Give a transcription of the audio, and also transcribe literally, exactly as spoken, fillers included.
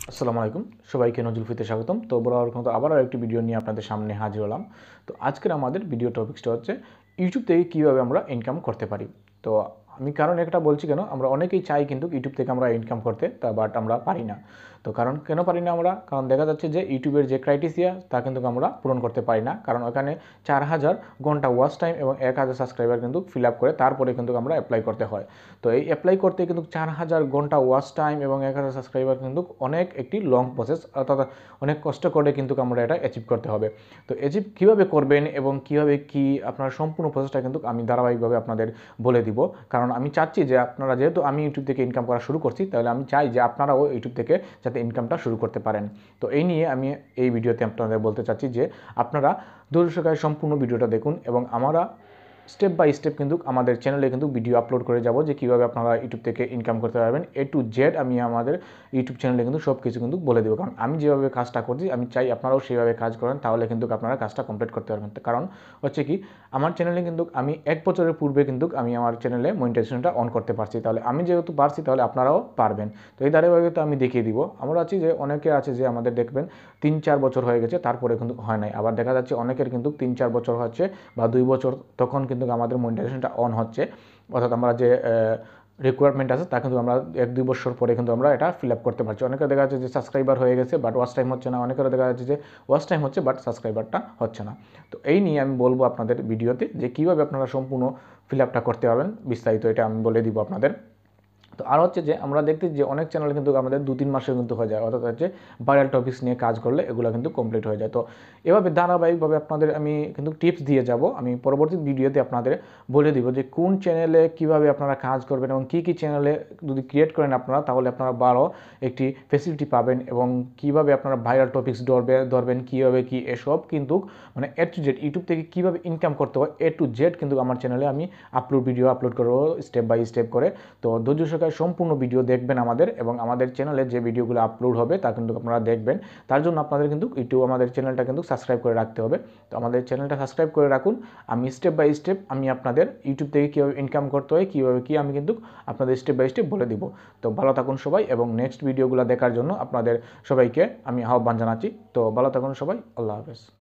আসসালামু আলাইকুম সবাইকে নজরুল ফিতে স্বাগতম। তো বরাবর মতো আবারও একটি ভিডিও নিয়ে আপনাদের সামনে হাজির হলাম। তো আজকের আমাদের ভিডিও টপিকসটা হচ্ছে ইউটিউব থেকে কীভাবে আমরা ইনকাম করতে পারি। তো আমি কারণ একটা বলছি কেন, আমরা অনেকেই চাই কিন্তু ইউটিউব থেকে আমরা ইনকাম করতে, তা বাট আমরা পারি না। তো কারণ কেন পারি না আমরা, কারণ দেখা যাচ্ছে যে ইউটিউবের যে ক্রাইটেরিয়া তা কিন্তু আমরা পূরণ করতে পারি না। কারণ ওখানে চার হাজার ঘন্টা ওয়াচ টাইম এবং এক হাজার সাবস্ক্রাইবার কিন্তু ফিল আপ করে তারপরে কিন্তু আমরা অ্যাপ্লাই করতে হয়। তো এই অ্যাপ্লাই করতে কিন্তু চার হাজার ঘন্টা ওয়াচ টাইম এবং এক হাজার সাবস্ক্রাইবার কিন্তু অনেক একটি লং প্রসেস, অর্থাৎ অনেক কষ্ট করে কিন্তু আমরা এটা অ্যাচিভ করতে হবে। তো অ্যাচিভ কীভাবে করবেন এবং কীভাবে কী আপনার সম্পূর্ণ প্রসেসটা কিন্তু আমি ধারাবাহিকভাবে আপনাদের বলে দিব। কারণ আমি চাচ্ছি যে আপনারা, যেহেতু আমি ইউটিউব থেকে ইনকাম করা শুরু করছি, তাহলে আমি চাই যে আপনারাও ইউটিউব থেকে যাতে ইনকামটা শুরু করতে পারেন। তো এই নিয়ে আমি এই ভিডিওতে আপনাদের বলতে চাচ্ছি যে আপনারা ধৈর্য সহকারে সম্পূর্ণ ভিডিওটা দেখুন এবং আমরা স্টেপ বাই স্টেপ কিন্তু আমাদের চ্যানেলে কিন্তু ভিডিও আপলোড করে যাব যে কীভাবে আপনারা ইউটিউব থেকে ইনকাম করতে পারবেন। এ টু জেড আমি আমাদের ইউটিউব চ্যানেলে কিন্তু সব কিছু কিন্তু বলে দেবো। কারণ আমি যেভাবে কাজটা করছি আমি চাই আপনারাও সেইভাবে কাজ করেন, তাহলে কিন্তু আপনারা কাজটা কমপ্লিট করতে পারবেন। কারণ হচ্ছে কি, আমার চ্যানেলে কিন্তু আমি এক বছরের পূর্বে কিন্তু আমি আমার চ্যানেলে মনিটাইজেশনটা অন করতে পারছি, তাহলে আমি যেহেতু পারছি তাহলে আপনারাও পারবেন। তো এই ধারাবাহিকতা আমি দেখিয়ে দিব। আমরা আছি যে অনেকে আছে যে আমাদের দেখবেন তিন চার বছর হয়ে গেছে তারপরে কিন্তু হয় নাই, আবার দেখা যাচ্ছে অনেকের কিন্তু তিন চার বছর হচ্ছে বা দুই বছর, তখন কিন্তু আমাদের মনিটাইজেশনটা অন হচ্ছে, অর্থাৎ আমরা যে রিকোয়ারমেন্ট আছে তা কিন্তু আমরা এক দুই বছর পরে কিন্তু আমরা এটা ফিল আপ করতে পারছি। অনেকে দেখা যাচ্ছে যে সাবস্ক্রাইবার হয়ে গেছে বাট ওয়াচ টাইম হচ্ছে না, অনেকের দেখা যাচ্ছে যে ওয়াচ টাইম হচ্ছে বাট সাবস্ক্রাইবারটা হচ্ছে না। তো এই নিয়ে আমি বলবো আপনাদের ভিডিওতে যে কীভাবে আপনারা সম্পূর্ণ ফিল আপটা করতে পারবেন, বিস্তারিত এটা আমি বলে দিব আপনাদের। তো আর হচ্ছে যে আমরা দেখতে যে অনেক চ্যানেল কিন্তু আমাদের দু তিন মাসে কিন্তু হয়ে যায়, অর্থাৎ হচ্ছে ভাইরাল টপিকস নিয়ে কাজ করলে এগুলো কিন্তু কমপ্লিট হয়ে যায়। তো এভাবে ধারাবাহিকভাবে আপনাদের আমি কিন্তু টিপস দিয়ে যাব। আমি পরবর্তী ভিডিওতে আপনাদের বলে দিব যে কোন চ্যানেলে কীভাবে আপনারা কাজ করবেন এবং কী কী চ্যানেলে যদি ক্রিয়েট করেন আপনারা, তাহলে আপনারা বারো একটি ফেসিলিটি পাবেন এবং কীভাবে আপনারা ভাইরাল টপিকস ধরবে ধরবেন কীভাবে কী এসব কিন্তু মানে এ টু জেড ইউটিউব থেকে কীভাবে ইনকাম করতে হয় এ টু জেড কিন্তু আমার চ্যানেলে আমি আপলোড ভিডিও আপলোড করবো স্টেপ বাই স্টেপ করে। তো ধৈর্য সহকারে সম্পূর্ণ ভিডিও দেখবেন আমাদের, এবং আমাদের চ্যানেলে যে ভিডিওগুলো আপলোড হবে তা কিন্তু আপনারা দেখবেন। তার জন্য আপনাদের কিন্তু ইউটিউব আমাদের চ্যানেলটা কিন্তু সাবস্ক্রাইব করে রাখতে হবে। তো আমাদের চ্যানেলটা সাবস্ক্রাইব করে রাখুন। আমি স্টেপ বাই স্টেপ আমি আপনাদের ইউটিউব থেকে কীভাবে ইনকাম করতে হয় কীভাবে কী আমি কিন্তু আপনাদের স্টেপ বাই স্টেপ বলে দিব। তো ভালো থাকুন সবাই, এবং নেক্সট ভিডিওগুলো দেখার জন্য আপনাদের সবাইকে আমি আহ্বান জানাচ্ছি। তো ভালো থাকুন সবাই, আল্লাহ হাফেজ।